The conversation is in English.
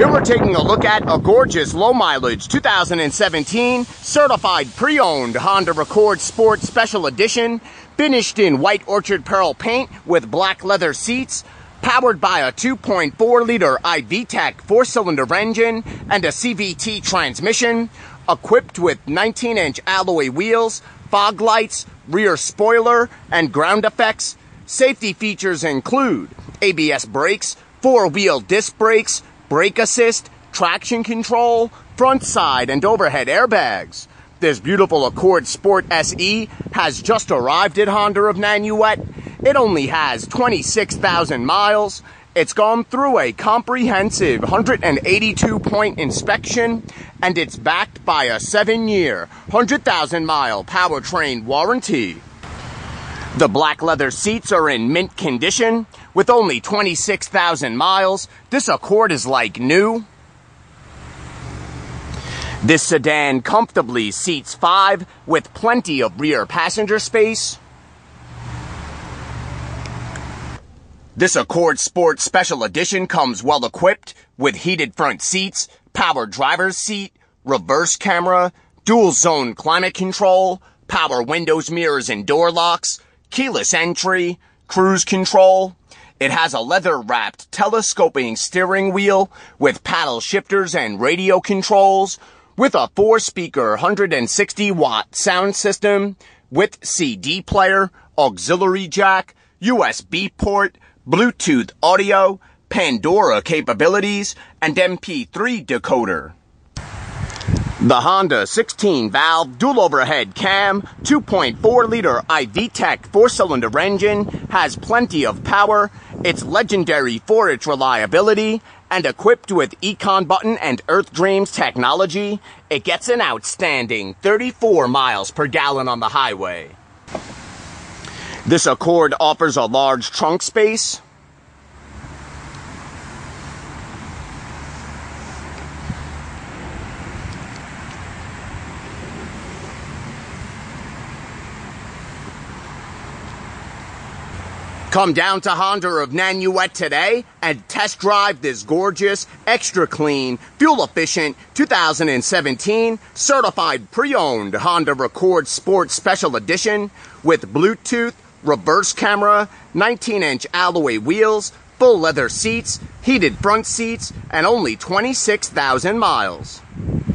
Here we're taking a look at a gorgeous low-mileage 2017 certified pre-owned Honda Accord Sport Special Edition, finished in white orchard pearl paint with black leather seats, powered by a 2.4-liter iVTEC 4-cylinder engine and a CVT transmission, equipped with 19-inch alloy wheels, fog lights, rear spoiler, and ground effects. Safety features include ABS brakes, 4-wheel disc brakes, brake assist, traction control, front side and overhead airbags. This beautiful Accord Sport SE has just arrived at Honda of Nanuet. It only has 26,000 miles. It's gone through a comprehensive 182-point inspection, and it's backed by a 7-year, 100,000-mile powertrain warranty. The black leather seats are in mint condition. With only 26,000 miles, this Accord is like new. This sedan comfortably seats 5 with plenty of rear passenger space. This Accord Sport Special Edition comes well equipped with heated front seats, power driver's seat, reverse camera, dual zone climate control, power windows, mirrors and door locks, keyless entry, cruise control. It has a leather-wrapped telescoping steering wheel with paddle shifters and radio controls, with a 4-speaker 160-watt sound system, with CD player, auxiliary jack, USB port, Bluetooth audio, Pandora capabilities, and MP3 decoder. The Honda 16-valve dual overhead cam 2.4-liter iVTEC 4-cylinder engine has plenty of power. It's legendary for its reliability, and equipped with Econ button and Earth Dreams technology, it gets an outstanding 34 miles per gallon on the highway. This Accord offers a large trunk space, Come down to Honda of Nanuet today and test drive this gorgeous, extra clean, fuel-efficient 2017 certified pre-owned Honda Accord Sport Special Edition with Bluetooth, reverse camera, 19-inch alloy wheels, full leather seats, heated front seats, and only 26,000 miles.